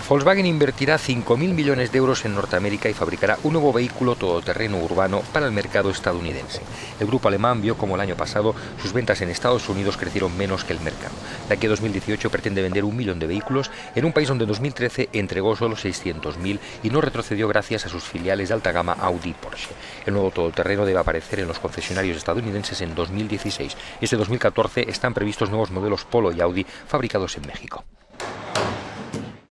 Volkswagen invertirá 5.000 millones de euros en Norteamérica y fabricará un nuevo vehículo todoterreno urbano para el mercado estadounidense. El grupo alemán vio como el año pasado sus ventas en Estados Unidos crecieron menos que el mercado. De aquí a 2018 pretende vender 1 millón de vehículos en un país donde en 2013 entregó solo 600.000 y no retrocedió gracias a sus filiales de alta gama Audi y Porsche. El nuevo todoterreno debe aparecer en los concesionarios estadounidenses en 2016. Este 2014 están previstos nuevos modelos Polo y Audi fabricados en México.